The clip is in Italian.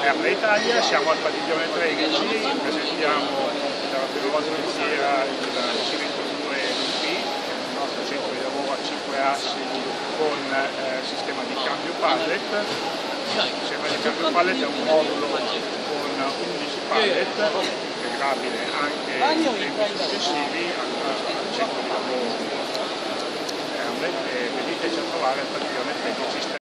Apple Italia, siamo al padiglione 13, presentiamo per la prima volta in fiera il Civento 2 UP, il nostro centro di lavoro a 5 assi con sistema di cambio pallet. Il sistema di cambio pallet è un modulo con 11 pallet, integrabile anche in tempi successivi al centro di lavoro. Veniteci a trovare al padiglione 13.